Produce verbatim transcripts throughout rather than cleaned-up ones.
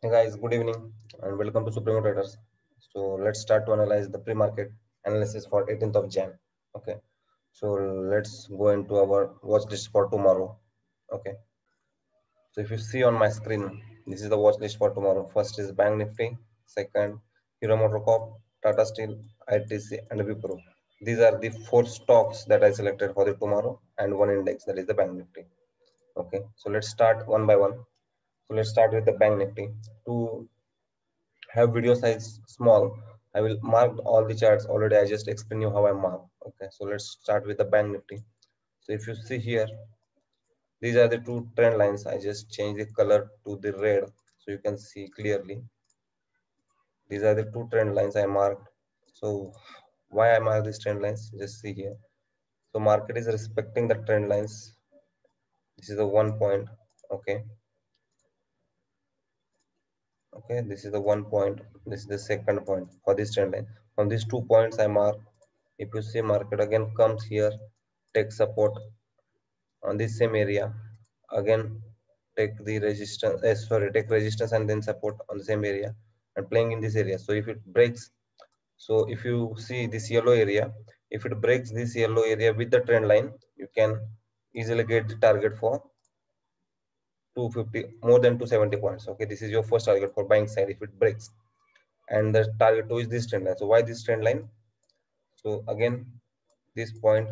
Hey guys, good evening and welcome to Supremo Traders. So let's start to analyze the pre-market analysis for eighteenth of Jan. Okay, so let's go into our watch list for tomorrow. Okay, so if you see on my screen, this is the watch list for tomorrow. First is Bank Nifty, second Hero MotoCorp, Tata Steel, I T C, and Wipro. These are the four stocks that I selected for the tomorrow, and one index, that is the Bank Nifty. Okay, so let's start one by one. So let's start with the Bank Nifty. To have video size small, I will mark all the charts already. I just explain you how I mark. Okay, so let's start with the Bank Nifty. So if you see here, these are the two trend lines. I just change the color to the red so you can see clearly. These are the two trend lines I marked. So why I mark these trend lines? Just see here. So market is respecting the trend lines. This is the one point. Okay, okay. This is the one point. This is the second point for this trend line. From these two points I mark. If you see market again comes here, take support on this same area, again take the resistance, eh, sorry, take resistance and then support on the same area and playing in this area. So if it breaks, so if you see this yellow area, if it breaks this yellow area with the trend line, you can easily get the target for two fifty, more than two seventy points. Okay, this is your first target for buying side if it breaks, and the target two is this trend line. So why this trend line? So again, this point,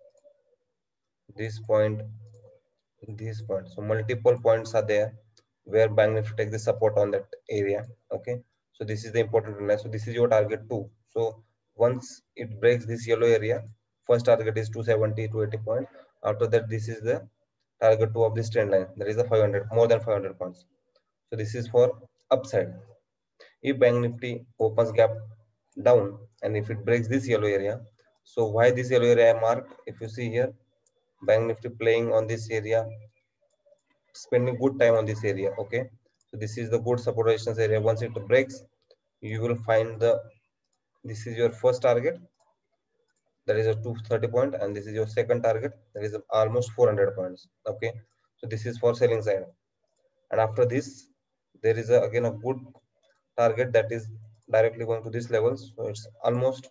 this point, this point. So multiple points are there where Bank Nifty take the support on that area. Okay. So this is the important line. So this is your target two. So once it breaks this yellow area, first target is two seventy, two eighty point. After that, this is the target two of this trend line. That is the five hundred, more than five hundred points. So this is for upside. If Bank Nifty opens gap down and if it breaks this yellow area, so why this yellow area I marked? If you see here, Bank Nifty playing on this area, spending good time on this area. Okay, so this is the good support resistance area. Once it breaks, you will find the, this is your first target, that is a two thirty point, and this is your second target, that is almost four hundred points. Okay, so this is for selling side, and after this there is a, again a good target that is directly going to this level. So it's almost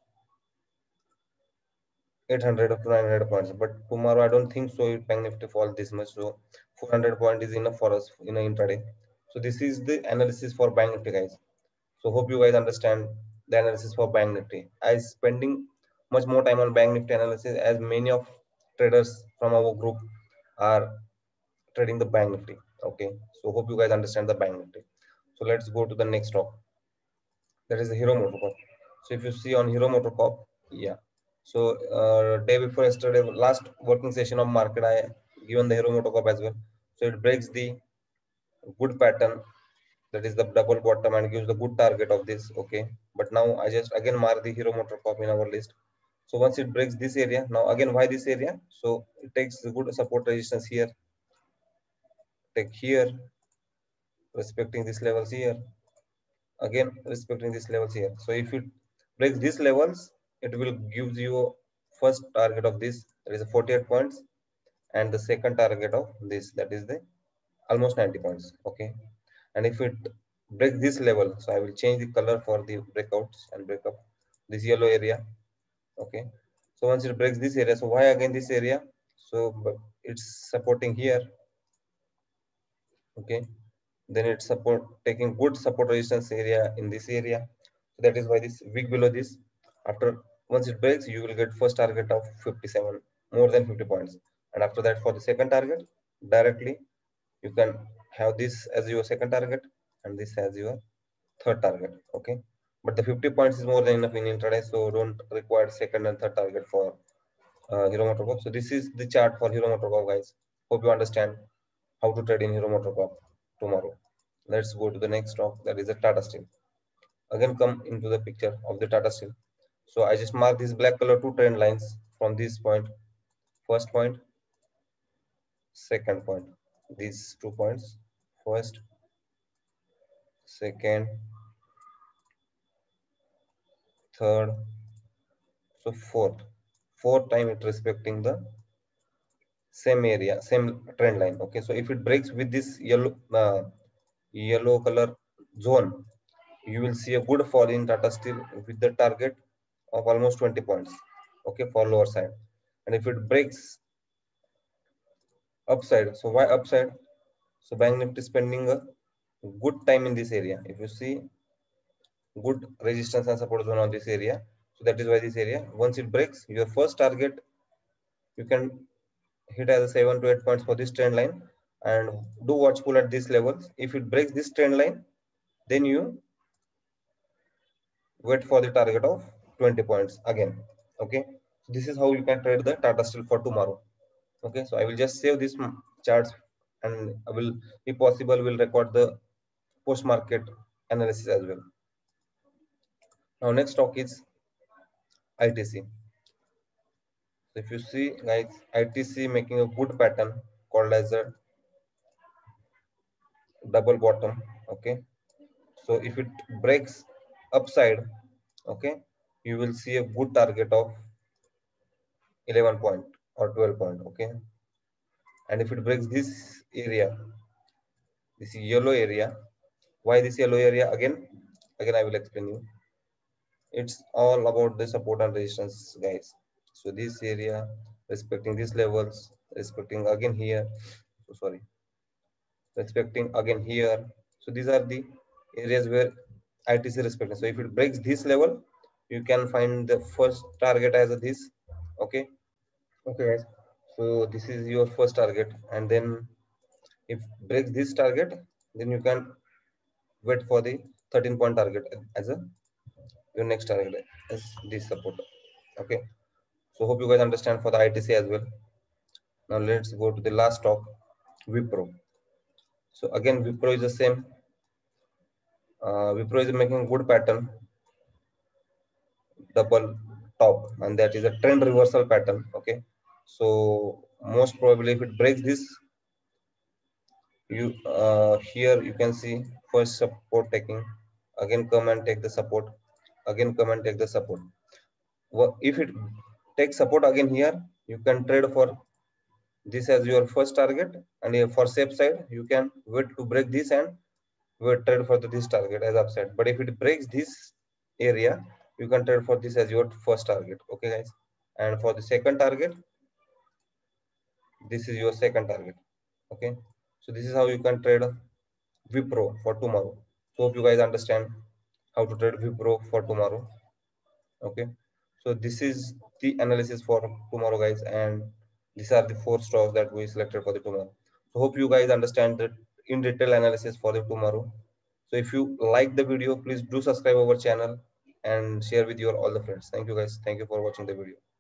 eight hundred up to nine hundred points, but tomorrow I don't think so it Bank Nifty fall this much. So four hundred point is enough for us in a intraday. So this is the analysis for Bank Nifty, guys. So hope you guys understand the analysis for Bank Nifty. I spending much more time on Bank Nifty analysis as many of traders from our group are trading the Bank Nifty. Okay, so hope you guys understand the Bank Nifty. So let's go to the next talk, that is the Hero MotoCorp. So if you see on Hero MotoCorp, yeah. So uh, day before yesterday, last working session of market, I given the Hero MotoCorp as well. So it breaks the good pattern, that is the double bottom, and gives the good target of this. Okay, but now I just again mark the Hero MotoCorp in our list. So once it breaks this area, now again why this area? So it takes the good support resistance here, take here, respecting these levels here, again respecting these levels here. So if it breaks these levels, it will give you first target of this, that is forty-eight points, and the second target of this, that is the almost ninety points. Okay, and if it breaks this level, so I will change the color for the breakouts and break up this yellow area. Okay, so once it breaks this area, so why again this area? So it's supporting here. Okay, then it's support taking good support resistance area in this area. So that is why this week below this, after once it breaks, you will get first target of fifty-seven, more than fifty points, and after that for the second target, directly you can have this as your second target and this as your third target. Okay, but the fifty points is more than enough in intraday, so don't require second and third target for uh, Hero MotoCorp. So this is the chart for Hero MotoCorp, guys. Hope you understand how to trade in Hero MotoCorp tomorrow. Let's go to the next stock, that is the Tata Steel. Again come into the picture of the Tata Steel. So I just mark this black color two trend lines from this point, first point, second point. These two points, first, second, third, so fourth. Fourth time it respecting the same area, same trend line. Okay, so if it breaks with this yellow uh, yellow color zone, you will see a good fall in Tata Steel with the target of almost twenty points, okay, for lower side. And if it breaks upside, so why upside? So Bank Nifty spending a good time in this area. If you see good resistance and support zone on this area, so that is why this area, once it breaks, your first target you can hit as a seven to eight points for this trend line, and do watch pull at these levels. If it breaks this trend line, then you wait for the target of twenty points again. Okay, so this is how you can trade the Tata Steel for tomorrow. Okay, so I will just save these charts, and I will, if possible, will record the post market analysis as well. Now next stock is I T C. So if you see guys, I T C making a good pattern called as a double bottom. Okay, so if it breaks upside, okay, you will see a good target of eleven point or twelve point. Okay, and if it breaks this area, this yellow area, why this yellow area? Again again I will explain you. It's all about the support and resistance, guys. So this area, respecting these levels, respecting again here, so sorry, respecting again here. So these are the areas where I T C respecting. So if it breaks this level, you can find the first target as a this. Okay, okay guys, so this is your first target, and then if breaks this target, then you can wait for the thirteen point target as a your next target as this support. Okay, so hope you guys understand for the I T C as well. Now let's go to the last stock, Wipro. So again, Wipro is the same. Uh, Wipro is making good pattern, double top, and that is a trend reversal pattern. Okay, so most probably if it breaks this, you uh, here you can see first support taking, again come and take the support, again come and take the support. Well, if it takes support again here, you can trade for this as your first target, and for safe side you can wait to break this and wait trade for the, this target as upside. But if it breaks this area, you can trade for this as your first target. Okay guys, and for the second target, this is your second target. Okay, so this is how you can trade Wipro for tomorrow. So hope you guys understand how to trade Wipro for tomorrow. Okay, so this is the analysis for tomorrow guys, and these are the four stocks that we selected for the tomorrow. So hope you guys understand the in detail analysis for the tomorrow. So if you like the video, please do subscribe our channel and share with your all the friends. Thank you guys, thank you for watching the video.